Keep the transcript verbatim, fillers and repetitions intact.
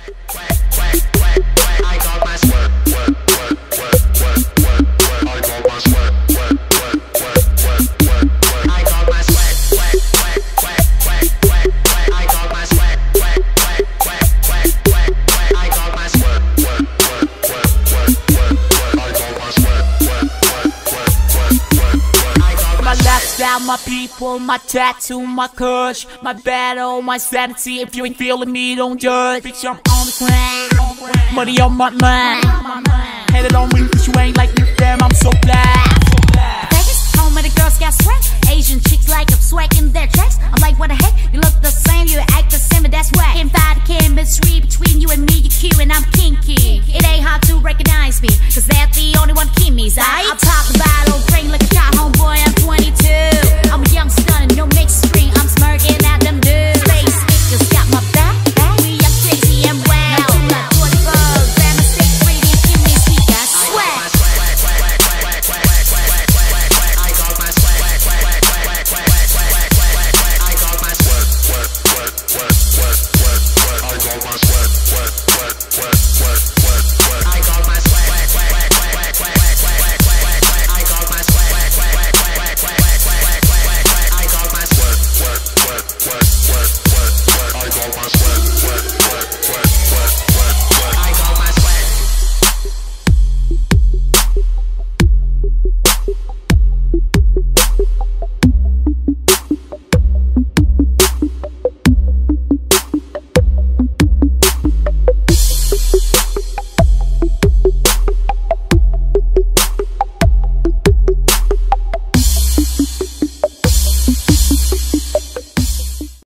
My people, my tattoo, my courage, my battle, my sanity. If you ain't feeling me, don't judge. Bitch, I'm on the ground, money on my mind. Headed on me, cause you ain't like me, damn, I'm so glad. Vegas, home of the Girl Scout swag. Asian chicks like I'm swagging their tracks. I'm like, what the heck? You look the same, you act the same, but that's whack. Can't find the chemistry between you and me, you're cute and I'm kinky. It ain't hard to recognize me, cause they're the only one Kimmy's. I I'll pop the bottle, bring like a shot, homeboy, I'm twenty-two. I'm a young stunner, no mixed string, I'm smirking at them dudes. Space niggas got my back, back. We young, sexy, and wow. Now do not twenty-four, grandma six, reading, give me sweet, got swag. I got my swag.